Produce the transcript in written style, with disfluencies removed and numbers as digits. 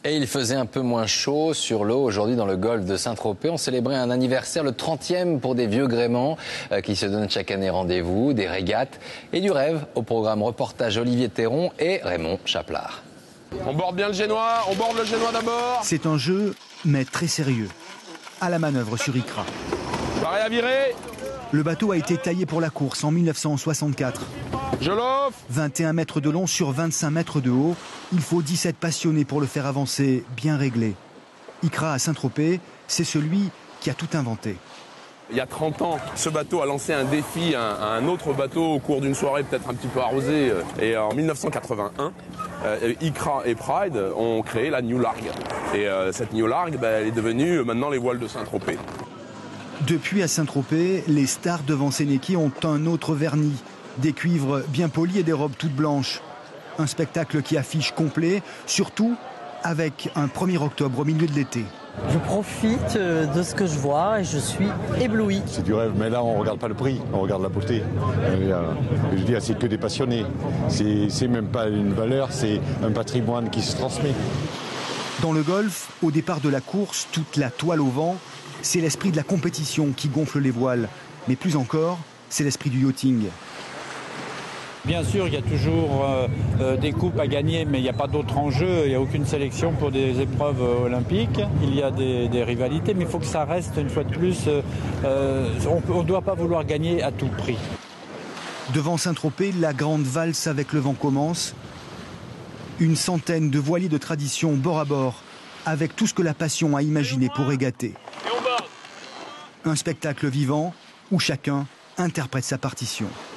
Et il faisait un peu moins chaud sur l'eau aujourd'hui dans le golfe de Saint-Tropez. On célébrait un anniversaire, le 30e pour des vieux gréments qui se donnent chaque année rendez-vous, des régates et du rêve. Au programme reportage Olivier Théron et Raymond Chaplard. On borde bien le Génois, on borde le Génois d'abord. C'est un jeu, mais très sérieux. À la manœuvre sur Icra. Pareil à virer. Le bateau a été taillé pour la course en 1964. Je l'offre. 21 mètres de long sur 25 mètres de haut. Il faut 17 passionnés pour le faire avancer, bien réglé. Icra à Saint-Tropez, c'est celui qui a tout inventé. Il y a 30 ans, ce bateau a lancé un défi à un autre bateau au cours d'une soirée peut-être un petit peu arrosée. Et en 1981, Icra et Pride ont créé la New Largue. Et cette New Largue, elle est devenue maintenant les voiles de Saint-Tropez. Depuis à Saint-Tropez, les stars devant Sénéki ont un autre vernis. Des cuivres bien polis et des robes toutes blanches. Un spectacle qui affiche complet, surtout avec un 1er octobre au milieu de l'été. Je profite de ce que je vois et je suis ébloui. C'est du rêve, mais là on ne regarde pas le prix, on regarde la beauté. Je veux dire, c'est que des passionnés. C'est même pas une valeur, c'est un patrimoine qui se transmet. Dans le golfe, au départ de la course, toute la toile au vent, c'est l'esprit de la compétition qui gonfle les voiles. Mais plus encore, c'est l'esprit du yachting. Bien sûr, il y a toujours des coupes à gagner, mais il n'y a pas d'autre enjeu. Il n'y a aucune sélection pour des épreuves olympiques. Il y a des rivalités, mais il faut que ça reste, une fois de plus, on ne doit pas vouloir gagner à tout prix. Devant Saint-Tropez, la grande valse avec le vent commence. Une centaine de voiliers de tradition bord à bord, avec tout ce que la passion a imaginé pour régater. Un spectacle vivant où chacun interprète sa partition.